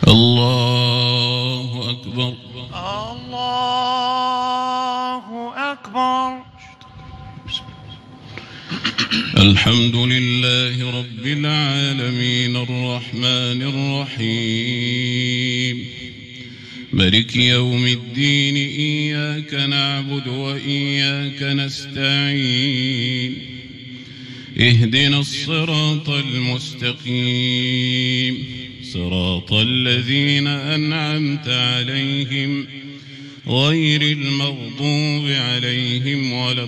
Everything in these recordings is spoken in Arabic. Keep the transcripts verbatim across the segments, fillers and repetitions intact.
الله أكبر. الله أكبر. الحمد لله رب العالمين الرحمن الرحيم مالك يوم الدين إياك نعبد وإياك نستعين اهدنا الصراط المستقيم صراط الذين أنعمت عليهم غير المغضوب عليهم ولا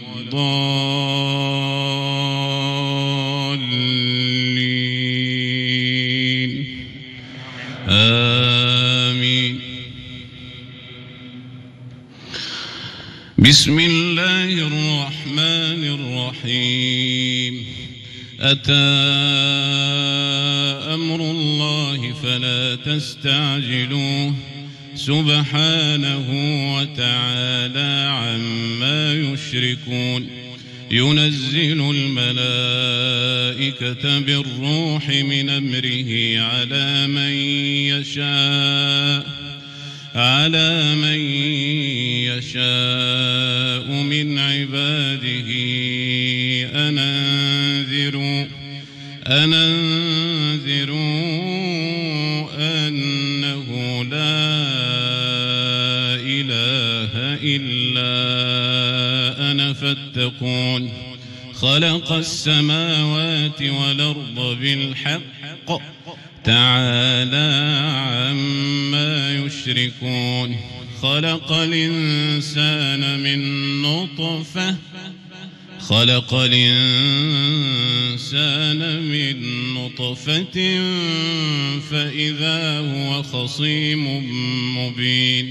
الضالين آمين. بسم الله الرحمن الرحيم أتى أمر الله فلا تستعجلوه سبحانه وتعالى عما يشركون ينزل الملائكة بالروح من أمره على من يشاء على من يشاء من عباده أن أنذروا أن أنذروا أنه لا إله إلا أنا فاتقون خلق السماوات والأرض بالحق تعالى عما يشركون خلق الإنسان من نطفة خلق الإنسان من نطفة فإذا هو خصيم مبين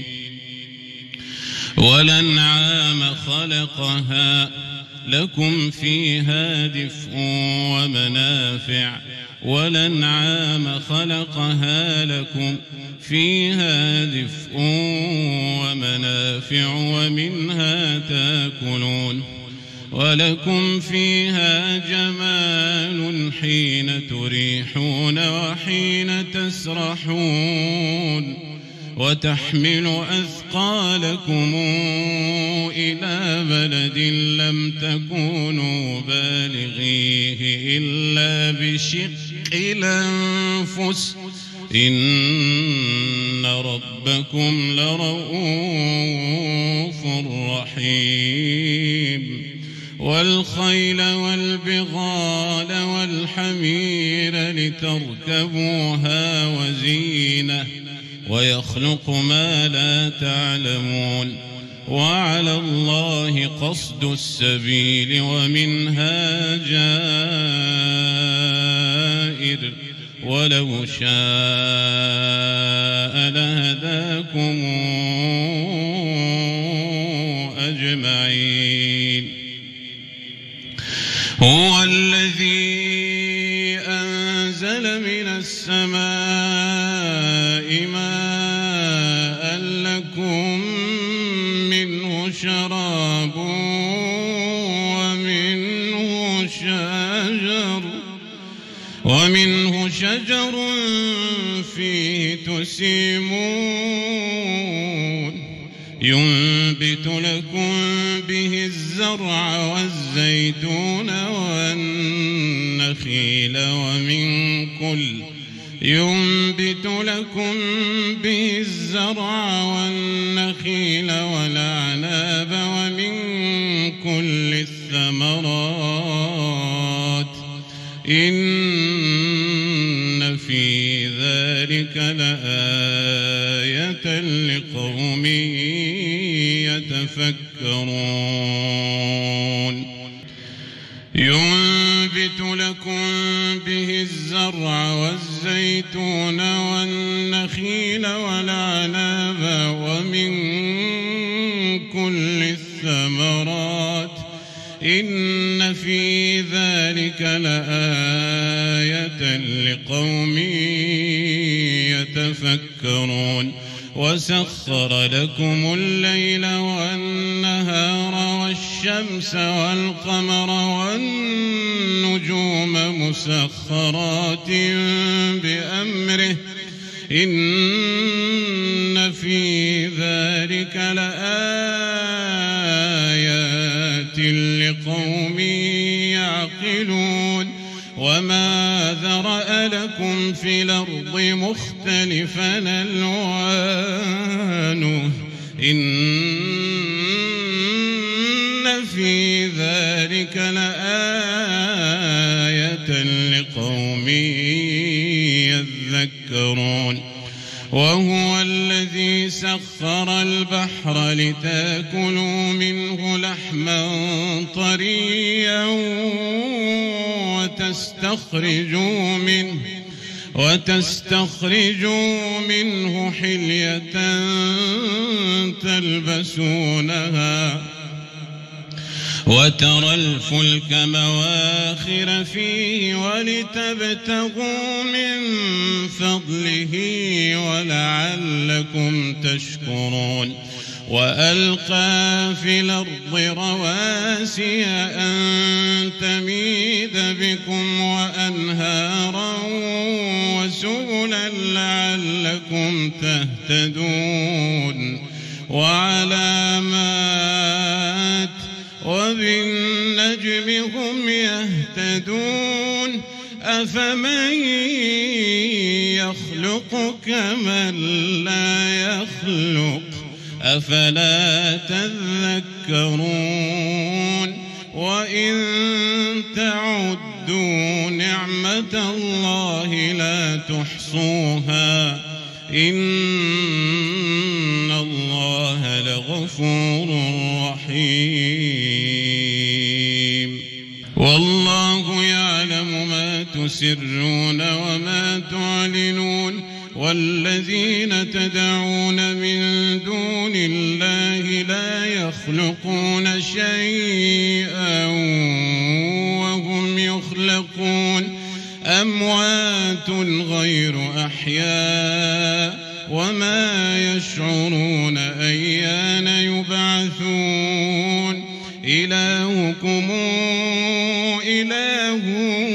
والأنعام خلقها لكم فيها دفء ومنافع والأنعام خلقها لكم فيها دفء ومنافع ومنها تأكلون ولكم فيها جمال حين تريحون وحين تسرحون وتحمل أثقالكم إلى بلد لم تكونوا بالغيه إلا بشق الأنفس إن ربكم لرؤوف رحيم والخيل والبغال والحمير لتركبوها وزينة ويخلق ما لا تعلمون وعلى الله قصد السبيل ومنها جائر ولو شاء لهداكم أجمعين. هو الذي أنزل من السماء ماء لكم منه شراب ومنه شجر ومنه شجر فيه تسيمون ينبت لكم به الزرع والزيتون والنخيل ومن كل ينبت لكم به الزرع والنخيل والأعناب ومن كل الثمرات إن في ذلك لآية لقوم يتفكرون. ينبت لكم به الزرع والزيتون والنخيل والأعناب ومن كل الثمرات إن في ذلك لآية لقوم يتفكرون. وسخر لكم الليل والنهار والشمس والقمر والنجوم مسخرات بأمره إن في ذلك لآيات لقوم يعقلون وما ذرأ لكم في الأرض مختلفا ألوانه إن في ذلك لآية لقوم يذكرون وهو الذي سخر البحر لتأكلوا منه لحما طريا وتستخرجوا منه وتستخرجوا منه حلية تلبسونها وترى الفلك مواخر فيه ولتبتغوا من فضله ولعلكم تشكرون وألقى في الأرض رواسي أن تميد بكم وأنهارا وسبلا لعلكم تهتدون وعلامات وبالنجم هم يهتدون أفمن يخلق كمن لا يخلق أفلا تذكرون وإن تعدوا نعمة الله لا تحصوها إن الله لغفور رحيم والله يعلم ما تسرون وما تعلنون والذين تدعون من دون الله لا يخلقون شيئا وهم يخلقون أموات غير أحياء وما يشعرون أيان يبعثون إلهكم إله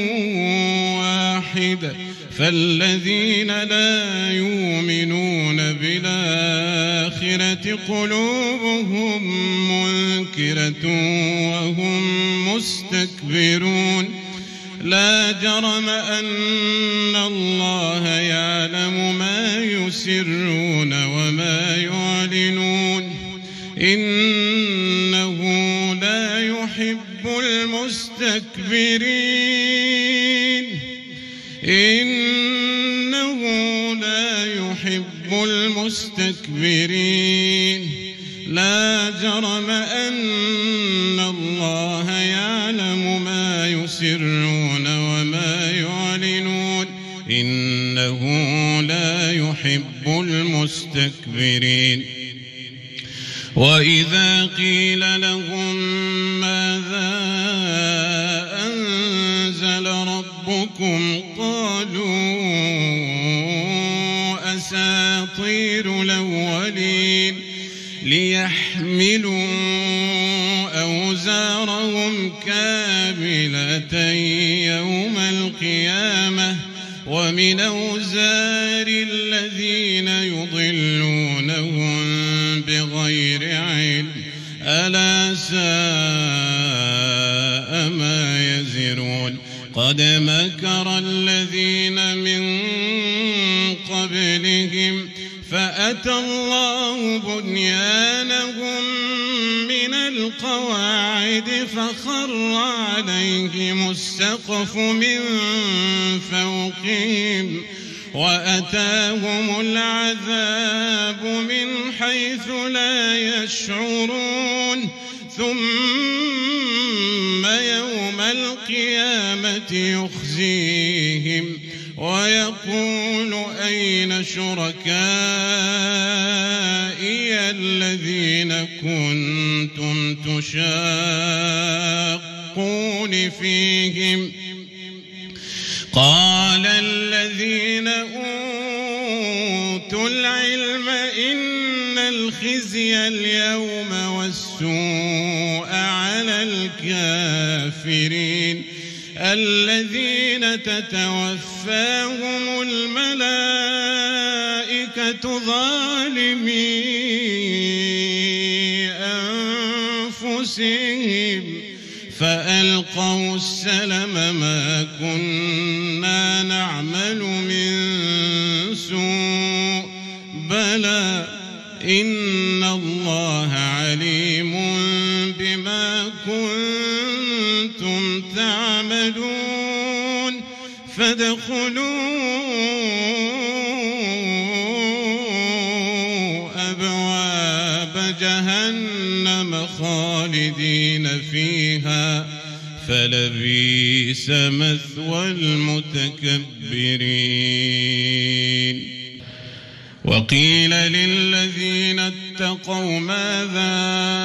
واحد فالذين لا يؤمنون بالآخرة قلوبهم منكرة وهم مستكبرون لا جرم أن الله يعلم ما يسرون وما يعلنون إنه لا يحب المستكبرين إنه لا يحب المستكبرين لا جرم أن الله يعلم ما يسرون وما يعلنون إنه لا يحب المستكبرين وإذا قيل لهم ماذا أنزل ربكم قالوا أساطير الأولين ليحملوا أوزارهم كاملة يوم القيامة ومن أوزار الذين يضلونهم بغير علم ألا ساء ما يزرون قد مكر الذين من قبلهم فأتى الله بنيانهم من القواعد فخر عليهم السقف من فوقهم وأتاهم العذاب من حيث لا يشعرون ثم يوم القيامة يخزيهم ويقول أين شركائي الذين كنتم تشاقون فيهم قال الذين أوتوا العلم إن الخزي اليوم والسوء على الكافرين الذين تتوفاهم الملائكة الملائكة ظالمي أنفسهم فألقوا السلم ما كنا نعمل من سوء بلى إن الله عليم بما كنتم تعملون فادخلوا أبواب جهنم خالدين فيها فلبئس مثوى المتكبرين. وقيل للذين اتقوا ماذا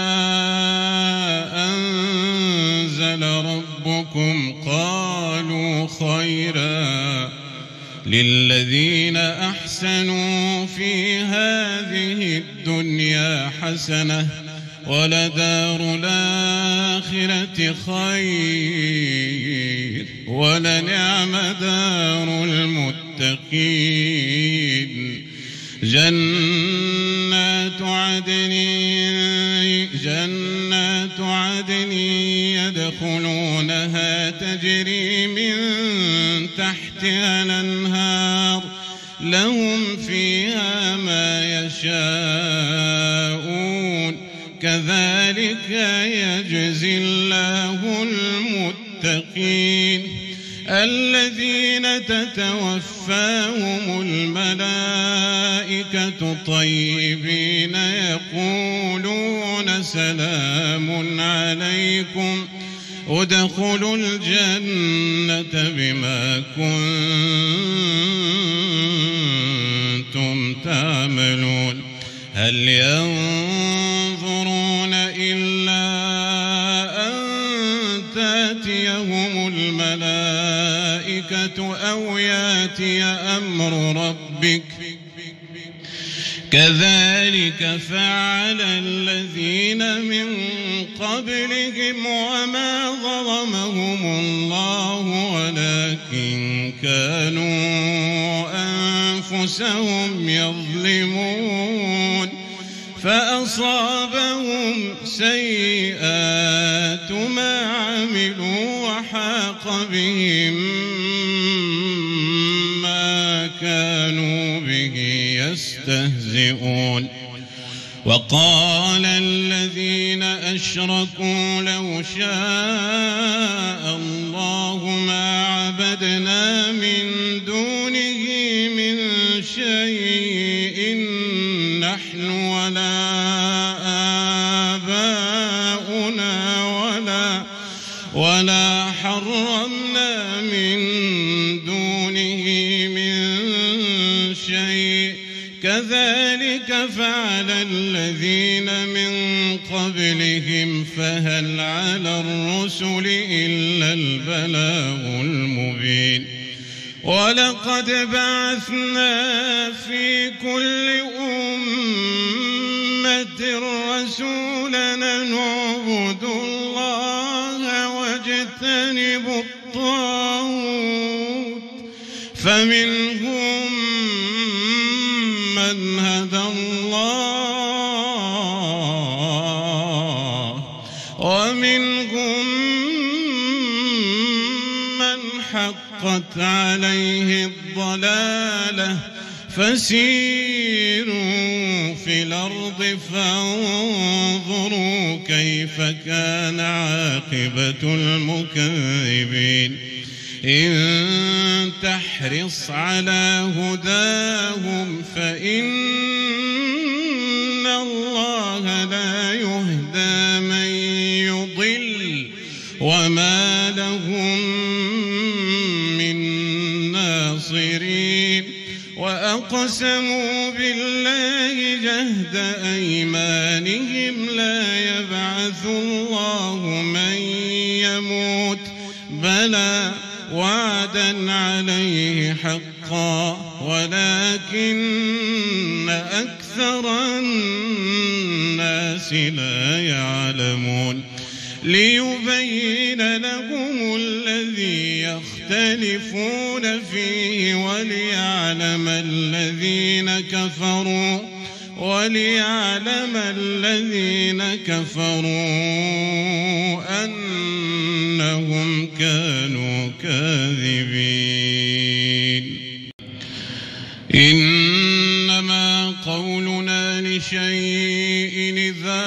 أنزل ربكم قالوا خيرا للذين أحسنوا في هذه الدنيا حسنة ولدار الآخرة خير ولنعم دار المتقين. جنات عدن جنات عدن يدخلونها تجري من تحتها الأنهار لهم فيها ما يشاءون كذلك يجزي الله المتقين. الذين تتوفاهم الملائكة طيبين يقولون سلام عليكم ادخلوا الجنة بما كنتم تعملون. هل ينظرون إلا أن تأتيهم الملائكة أو يأتي أمر ربك كذلك فعل الذين من قبلهم وما ظلمهم الله ولكن كانوا أنفسهم يظلمون. فأصابهم سيئات ما عملوا وحاق بهم ما كانوا به يستهزئون. وقال الذين أشركوا لو شاء الله ما عبدنا من دونه من شيء نحن ولا آباؤنا ولا ولا حرمنا من دونه من شيء كذلك فعل الذين من قبلهم فهل على الرسل إلا البلاغ المبين. ولقد بعثنا في كل أمة رسولا نعبد الله واجتنب الطاغوت فمنهم من هدى الله ومنهم من حقت عليه الضلالة فسيروا في الأرض فانظروا كيف كان عاقبة المكذبين. إن تحرص على هداهم فإن الله لا يهدى من يضل وما لهم من ناصرين. وأقسموا بالله جهد أيمانهم لا يبعث الله من يموت بلى وعدا عليه حقا ولكن أكثر الناس لا يعلمون. ليبين لهم الذي يختلفون فيه وليعلم الذين كفروا كفروا وليعلم الذين كفروا أنهم كانوا كاذبين. إنما قولنا لشيء إذا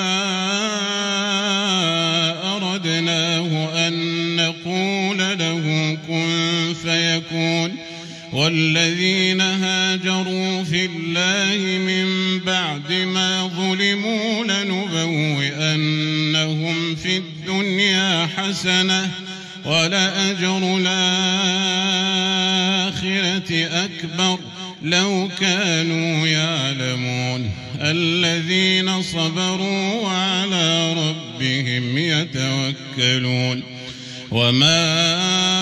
أردناه أن نقول له كن فيكون. والذين هاجروا في الله من بعد ما ظلموا لنبوئنهم في الدنيا حسنة ولأجر الآخرة أكبر لو كانوا يعلمون. الذين صبروا وعلى ربهم يتوكلون. وما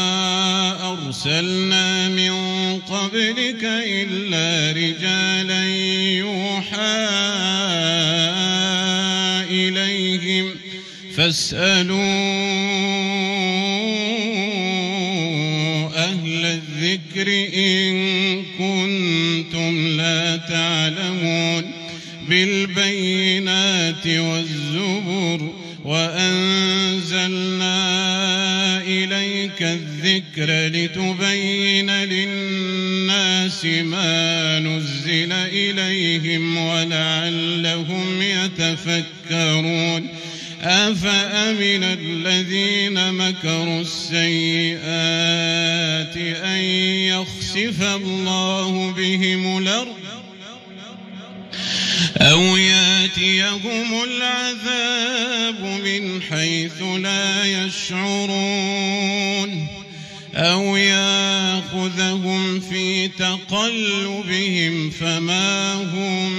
أرسلنا من قبلك إلا رجالا يوحى إليهم فاسألوا أهل الذكر إن كنتم لا تعلمون. بالبينات والزبر وأنزلنا إليك الذكر لتبين للناس ما نزل إليهم ولعلهم يتفكرون. أفأمن الذين مكروا السيئات أن يخسف الله بهم الأرض أو يأتيهم العذاب من حيث لا يشعرون أو يأخذهم في تقلبهم فما هم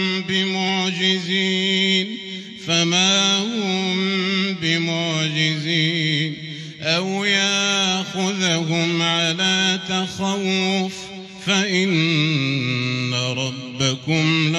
بمعجزين فما هم بمعجزين أو يأخذهم على تخوف فإن ربكم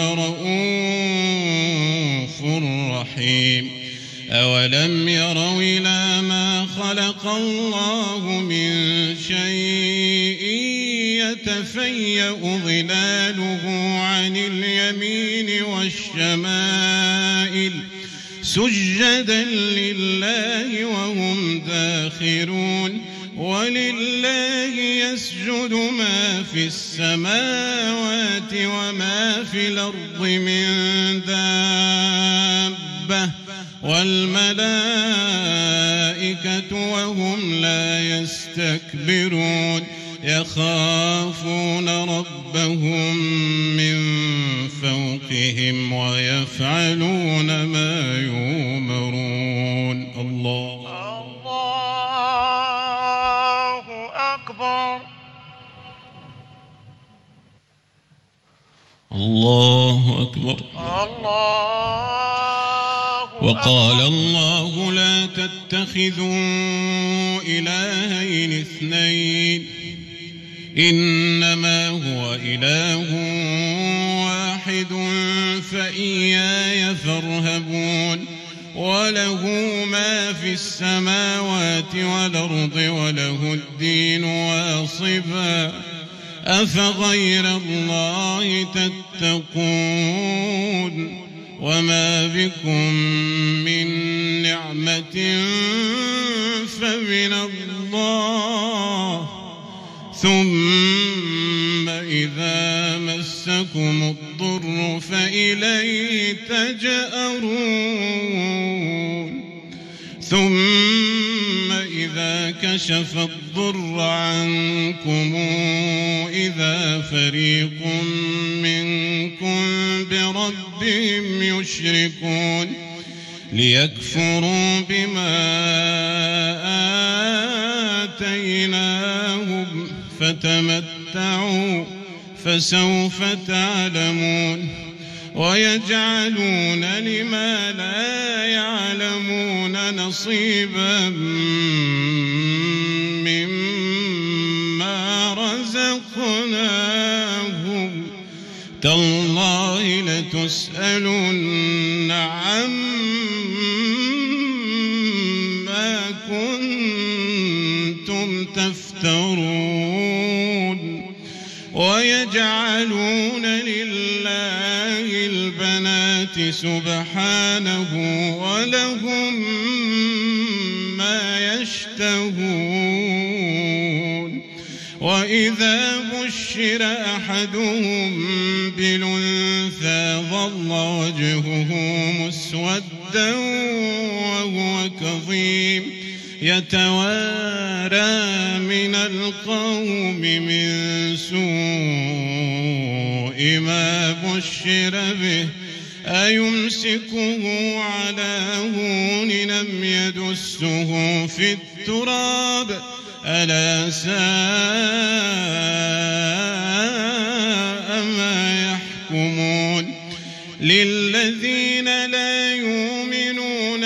لرؤوف رحيم. أولم يروا إلى ما خلق الله من شيء يتفيأ ظلاله عن اليمين والشمائل سجدا لله وهم داخرون. ولله يسجد ما في السماوات وما في الأرض من دابة والملائكة وهم لا يستكبرون يخافون ربهم من فوقهم ويفعلون ما يؤمرون. الله الله أكبر. وقال الله لا تتخذوا إلهين اثنين إنما هو إله واحد فإياي فارهبون. وله ما في السماوات والأرض وله الدين واصبا أفغير الله تتقون. وما بكم من نعمة فمن الله ثم إذا مسكم الضر فإليه تجأرون. ثم إذا كشف الضر عنكم إذا فريق منكم بربهم يشركون ليكفروا بما آتيناهم فتمتعوا فسوف تعلمون. ويجعلون لما لا يعلمون نصيبا مما رزقناهم تالله لتسألن عما كنتم تفترون. ويجعلون لله الصفات سبحانه ولهم ما يشتهون وإذا بشر أحدهم بالأنثى ظل وجهه مسودا وهو كظيم يتوارى من القوم من سوء ما بشر به أيمسكه على هون لم يدسه في التراب ألا ساء ما يحكمون للذين لا يؤمنون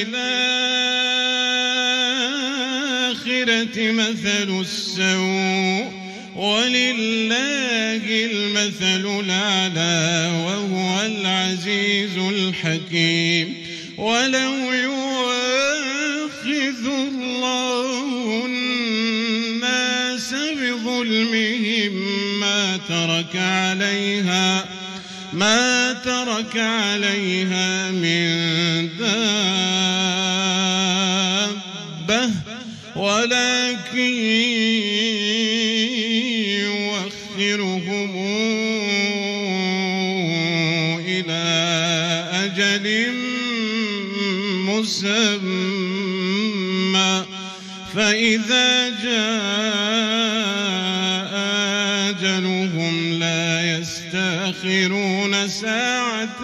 بالآخرة مثل السوء ولله المثل الأعلى وهو العزيز الحكيم ولو يؤاخذ الله الناس بظلمهم ما ترك عليها ما ترك عليها من دابة ولكن يؤخرهم إلى أجل مسمى فإذا جاء أجلهم لا يستأخرون ساعة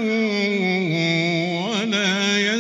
ولا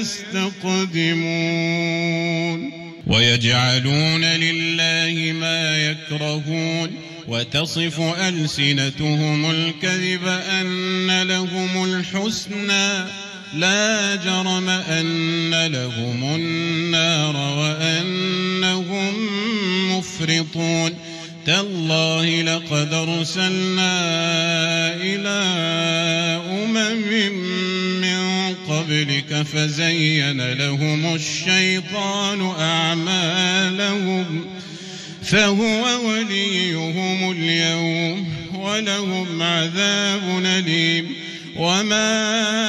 يستقدمون ويجعلون لله ما يكرهون وتصف ألسنتهم الكذب أن لهم الحسنى لا جرم أن لهم النار وأنهم مفرطون تالله لقد أرسلنا إلى أمم من قبلك فزين لهم الشيطان أعمالهم فهو وليهم اليوم ولهم عذاب أليم وما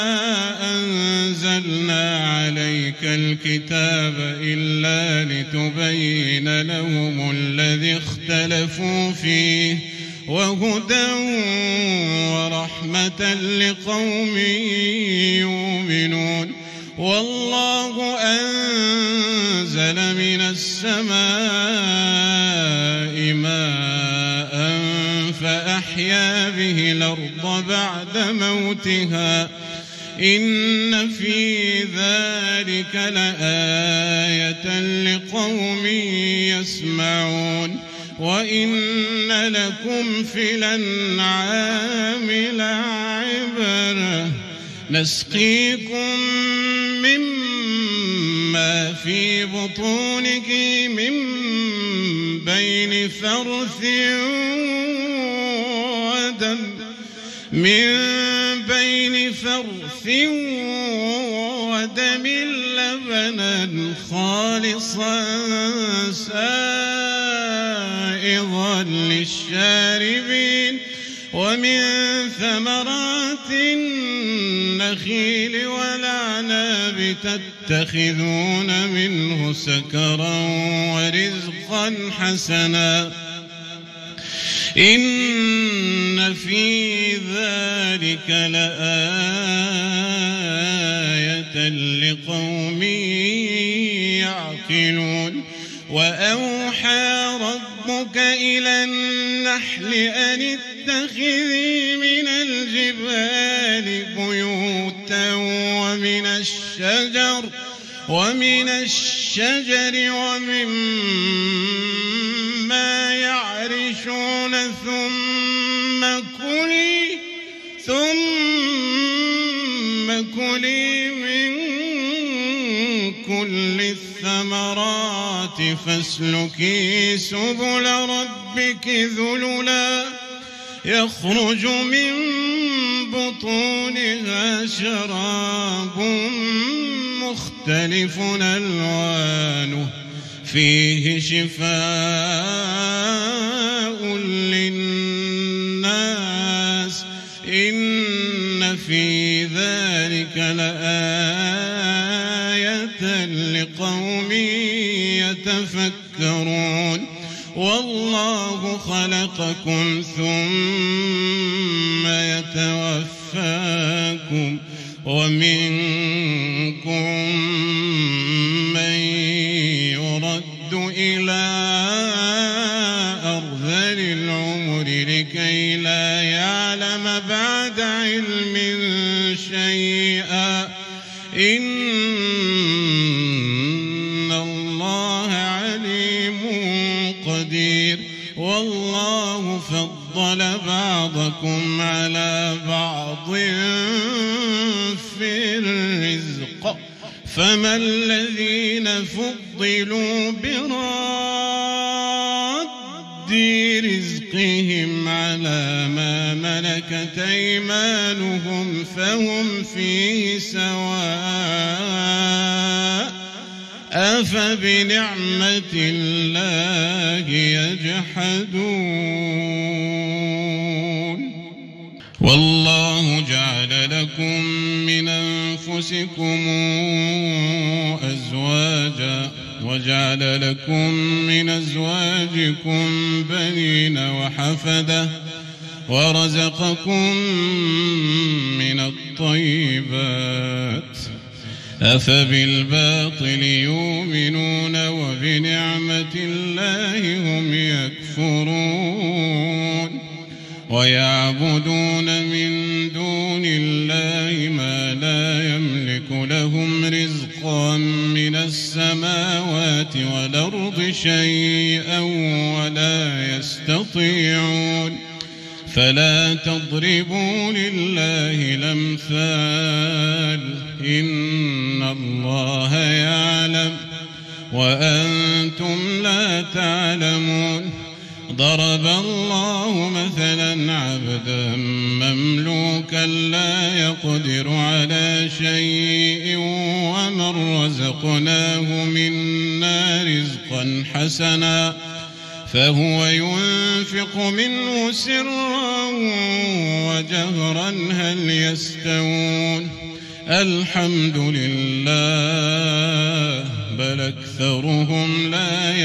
أنزلنا عليك الكتاب إلا لتبين لهم الذي اختلفوا فيه وهدى ورحمة لقوم يؤمنون والله أنزل من السماء ماء فأحيا به الأرض بعد موتها إن في ذلك لآية لقوم يسمعون وإن لكم في الأنعام لعبرة نسقيكم مما في بطونك من بين فرث ودم من بين فرث ودم لبنا خالصا سائغا للشاربين ومن ثمرات النخيل والأعناب تتخذون منه سكرا ورزقا حسنا إن في ذلك لآية لقوم يعقلون وأوحى ربك إلى النحل أن اتخذي من الجبال بيوتا ومن الشجر ومن الشجر ومما يعرشون ثم كلي ثم كلي من كل الثمرات فاسلكي سبل ربك ذللا يخرج من بطونها شراب مختلف ألوانه فيه شفاء للناس إن في ذلك لآية لقوم يتفكرون والله خلقكم ثم يتوفاكم ومنكم من يرد إلى أرذل العمر لكي لا يعلم بعد علم شيئا إن الله عليم قدير والله فضل بعضكم على بعض في الرزق فما الذين فضلوا براد رزقهم على ما ملكت أيمانهم فهم فيه سواء أفبنعمة الله يجحدون والله جعل لكم من أنفسكم أزواجا وجعل لكم من أزواجكم بنين وحفدة ورزقكم من الطيبات أفبالباطل يؤمنون وبنعمة الله هم يكفرون ويعبدون من دون الله ما لا يملك لهم رزقا من السماوات والأرض شيئا ولا يستطيعون فلا تضربوا لله الأمثال إن الله يعلم وأنتم لا تعلمون ضرب الله مثلا عبدا مملوكا لا يقدر على شيء ومن رزقناه منا رزقا حسنا فهو ينفق منه سرا وجهرا هل يستوون الحمد لله بل أكثرهم لا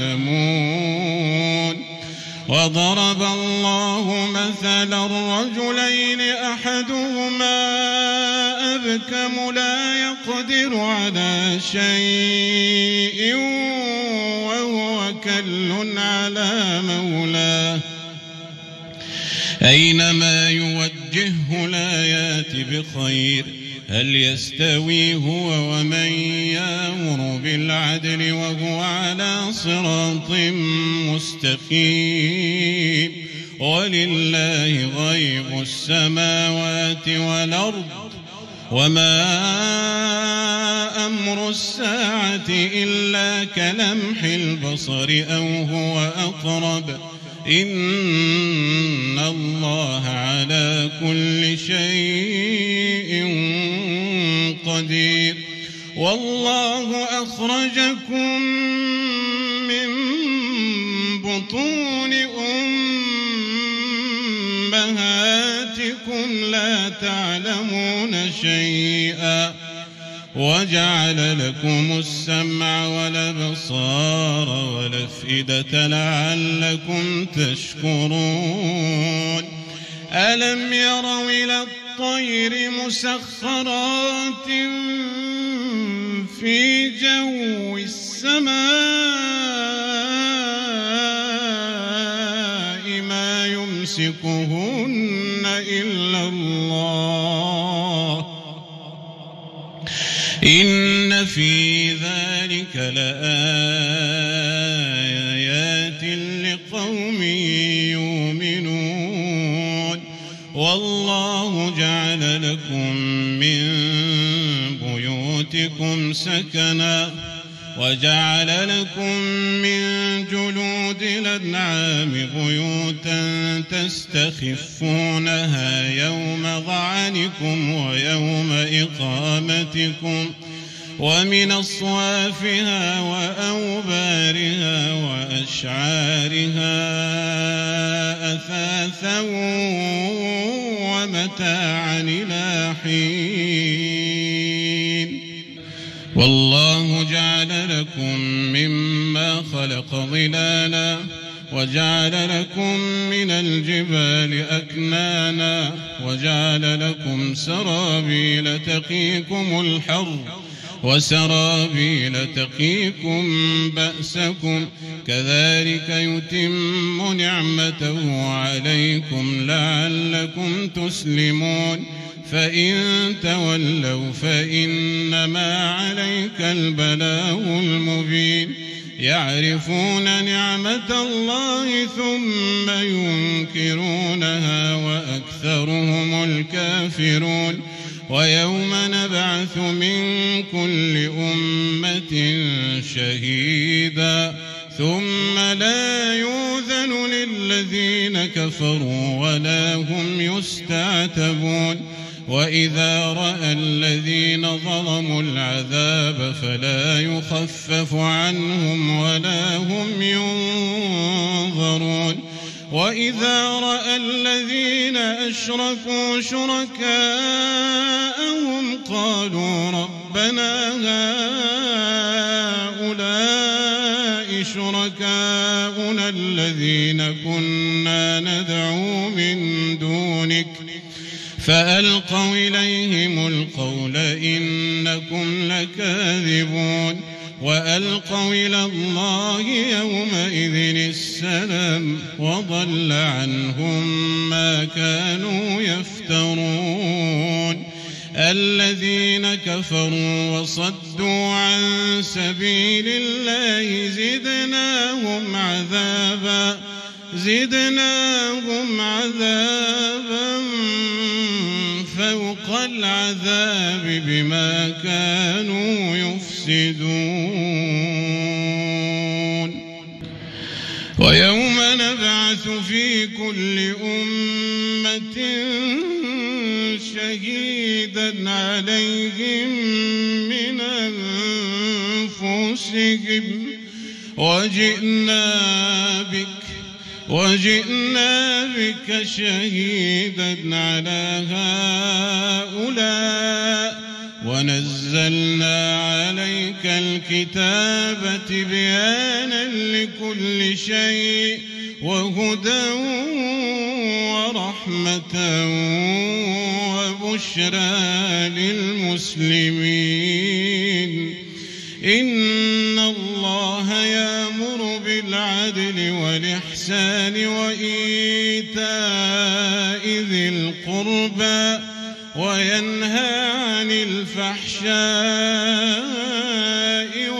يعلمون وضرب الله مثلا رجلين أحدهما أبكم لا يقدر على شيء وهو كل على مولاه أينما يوجهه لا يات بخير هل يستوي هو ومن يأمر بالعدل وهو على صراط مستقيم ولله غيب السماوات والأرض وما أمر الساعة إلا كلمح البصر أو هو أقرب إن الله على كل شيء قدير والله أخرجكم من بطون أمهاتكم لا تعلمون شيئا وجعل لكم السمع والأبصار والأفئدة لعلكم تشكرون ألم يروا إلى الطير مسخرات في جو السماء ما يمسكهن إلا الله إن في ذلك لآيات لقوم يؤمنون والله جعل لكم من بيوتكم سكنا وجعل لكم من جلود الأنعام بيوتا تستخفونها يوم ظعنكم ويوم إقامتكم ومن أصوافها وأوبارها وأشعارها أثاثا متاعا إلى حين والله جعل لكم مما خلق ظلالا وجعل لكم من الجبال أكنانا وجعل لكم سرابيل تقيكم الحر وسرابيل تقيكم بأسكم كذلك يتم نعمته عليكم لعلكم تسلمون فإن تولوا فإنما عليك البلاغ المبين يعرفون نعمة الله ثم ينكرونها وأكثرهم الكافرون ويوم نبعث من كل أمة شهيدا ثم لا يؤذن للذين كفروا ولا هم يستعتبون وإذا رأى الذين ظلموا العذاب فلا يخفف عنهم ولا هم ينظرون وإذا رأى الذين أشركوا شركاءهم قالوا ربنا هؤلاء شركاؤنا الذين كنا ندعو من دونك فألقوا إليهم القول إنكم لكاذبون وألقوا إلى الله يومئذ السلام وضل عنهم ما كانوا يفترون الذين كفروا وصدوا عن سبيل الله زدناهم عذابا زدناهم عذابا فوق العذاب بما كانوا يفسدون ويوم نبعث في كل أمة شهيدا عليهم من أنفسهم وجئنا بك وجئنا بك شهيدا على هؤلاء ونزلنا عليك الكتاب بيانا لكل شيء وهدى ورحمة وبشرى للمسلمين إن الله يأمر بالعدل والإحسان وإيتاء ذي القربى وينهى عن الفحشاء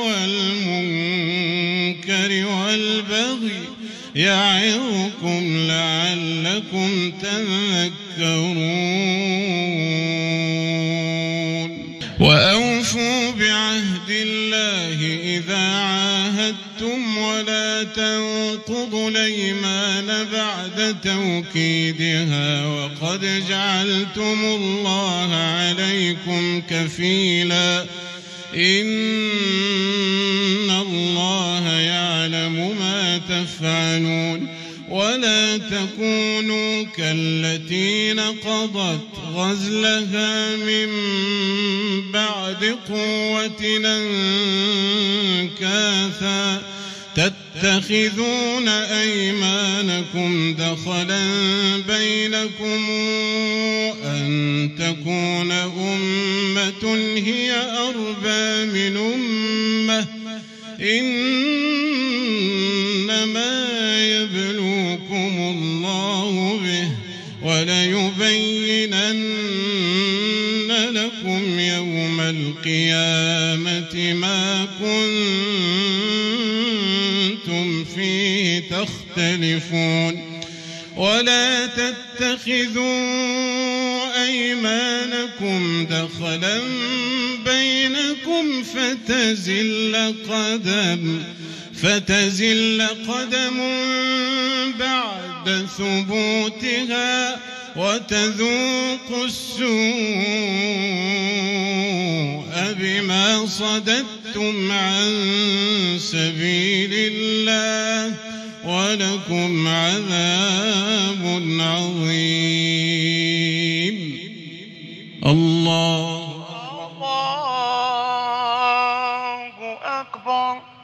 والمنكر والبغي يعظكم لعلكم تذكرون وأوفوا بعهد الله إذا عاهدتم ولا تنقضوا الأيمان بعد توكيدها وقد جعلتم الله عليكم كفيلا إن الله يعلم ما تفعلون ولا تكونوا كالتي نقضت غزلها من بعد قوة أنكاثا تتخذون أيمانكم دخلا بينكم أن تكون أمة هي أربى من أمة إنما يبلوكم الله به وليبينن لكم يوم القيامة ما كنتم فيه تختلفون ولا تتخذوا أيمانكم دخلا بينكم فتزل قدم فتزل قدم بعد ثبوتها وتذوقوا السوء بما صددتم عن سبيل الله ولكم عذاب عظيم. الله الله أكبر.